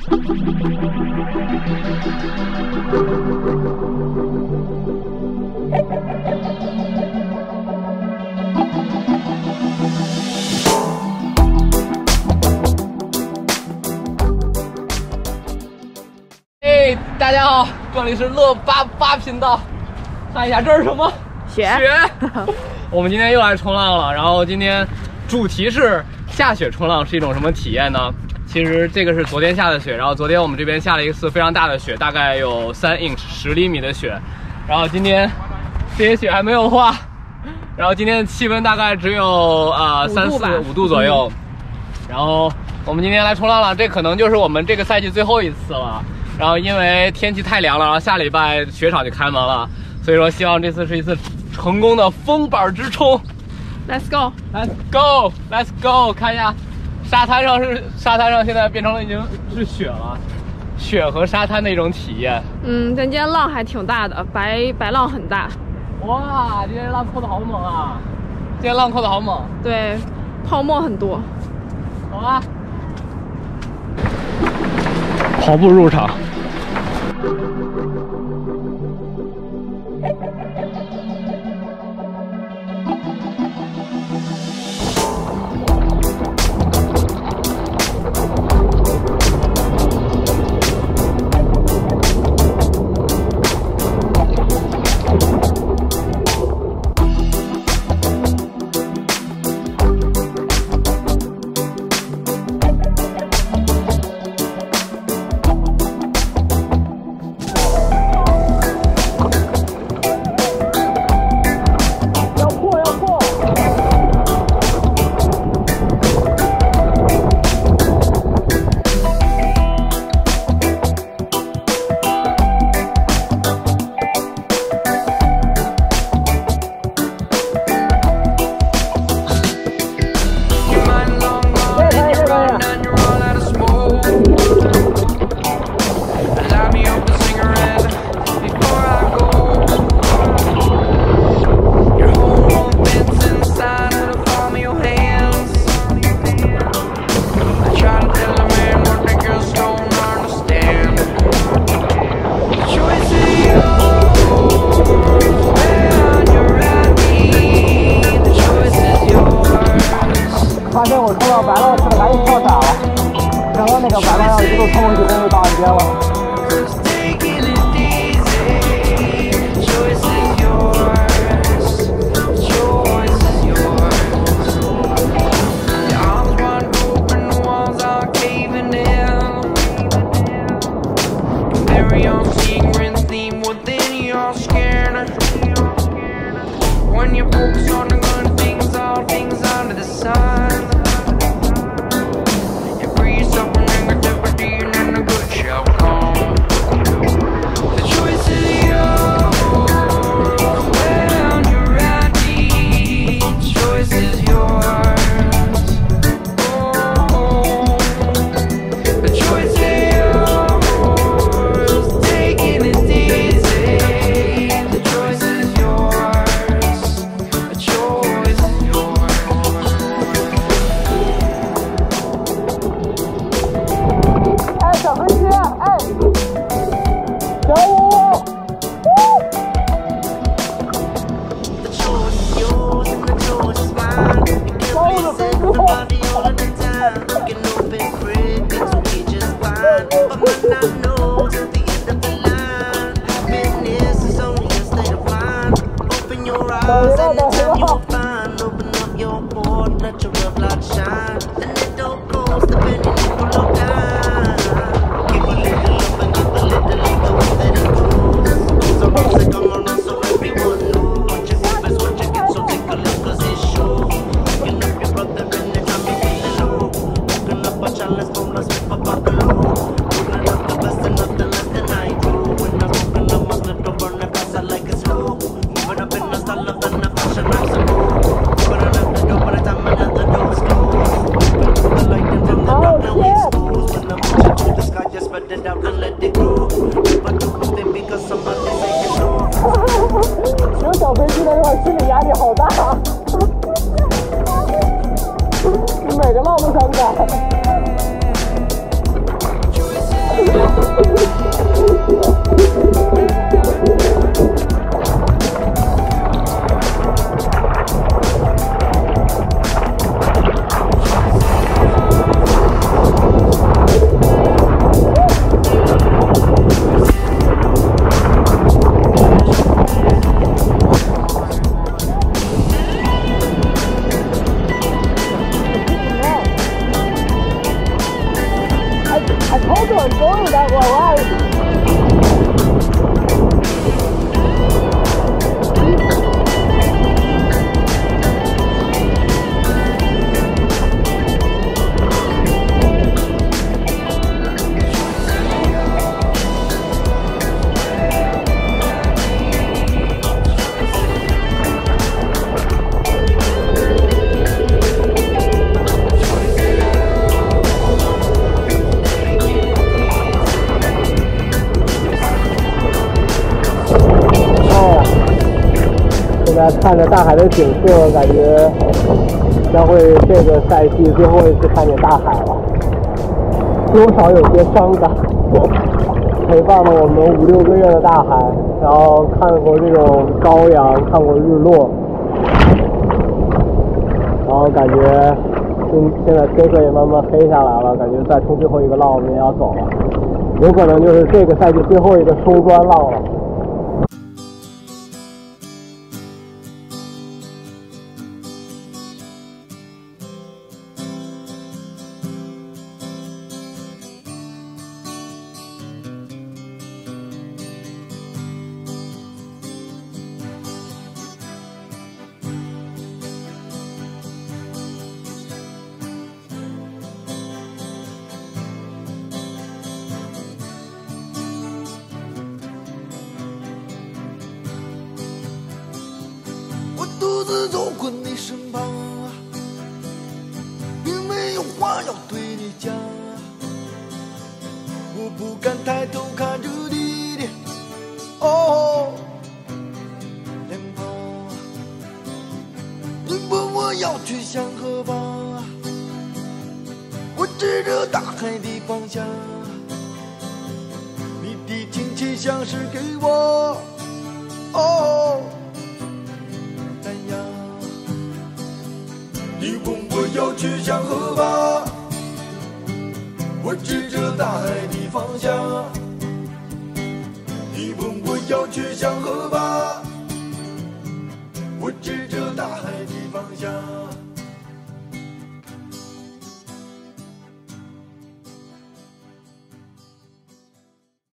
嘿，大家好，这里是乐88频道。看一下这是什么？雪。我们今天又来冲浪了，然后今天主题是下雪冲浪是一种什么体验呢？其实这个是昨天下的雪，然后昨天我们这边下了一次非常大的雪，大概有3 inch 10厘米的雪，然后今天这些雪还没有化，然后今天的气温大概只有5度左右，然后我们今天来冲浪了，这可能就是我们这个赛季最后一次了。然后因为天气太凉了，然后下礼拜雪场就开门了，所以说希望这次是一次成功的封板之冲。 Let's go， Let's go， Let's go！ 看一下，沙滩上现在变成了已经是雪了，雪和沙滩的一种体验。 但今天浪还挺大的，白浪很大。 哇，今天浪扣的好猛啊！今天浪扣的好猛。 对，泡沫很多。 走啊！跑步入场。 发现我冲到白浪去了，赶紧跳伞了。刚刚那个白浪要一路冲回去，终于到岸边了。有小飞机的时候心理压力好大，每个浪都想赶。 我终于在国外。现在看着大海的景色，感觉将会这个赛季最后一次看见大海了，多少有些伤感。陪伴了我们5、6个月的大海，然后看过这种羔羊，看过日落，然后感觉现在天色也慢慢黑下来了，感觉再冲最后一个浪我们也要走了，有可能就是这个赛季最后一个收官浪了。 独自走过你身旁，并没有话要对你讲，我不敢抬头看着你的脸庞。你问我要去向何方，我指着大海的方向，你的亲切像是给我你问我要去向何方，我指着大海的方向。你问我要去向何方，我指着大海的方向。